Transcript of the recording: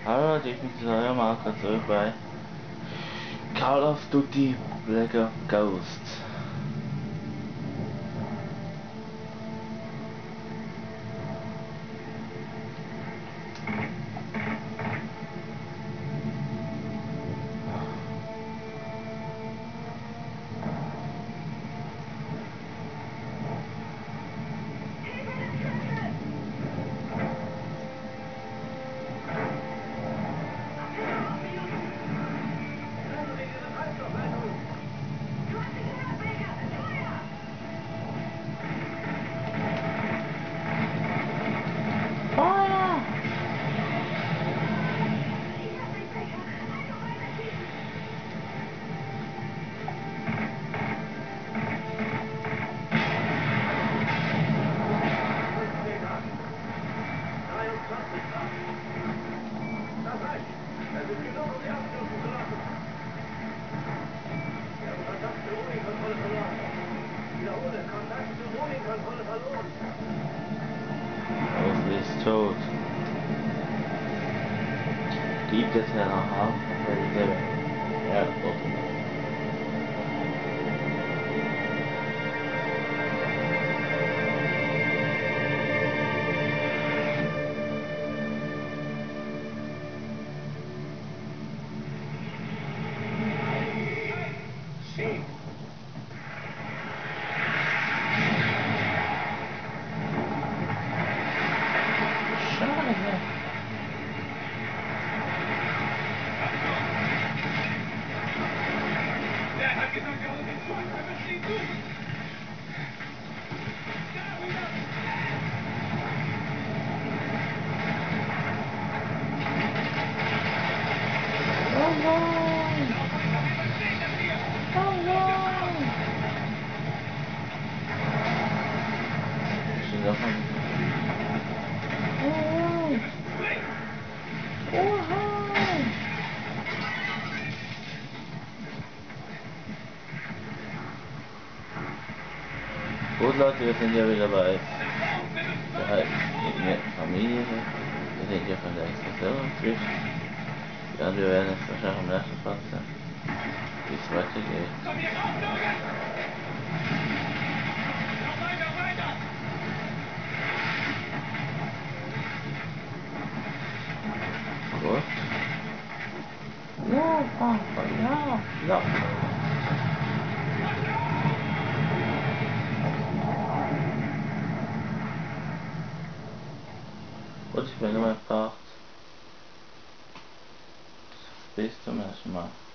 Hallo, ich bin zu eurem Marker zurück bei Call of Duty Black Ops Ghost. Wesley ist tot. Gibt es ja noch haben, weil diese Erdboden. Gut Leute, wir sind ja wieder bei der Familie. Wir sind ja von der Explosion Twitch. Ja, wir werden jetzt wahrscheinlich am nächsten Part sein, wie es weitergeht. Gut. Ja, ja, ja. Gut, ich bin immer Part. Bis zum nächsten Mal.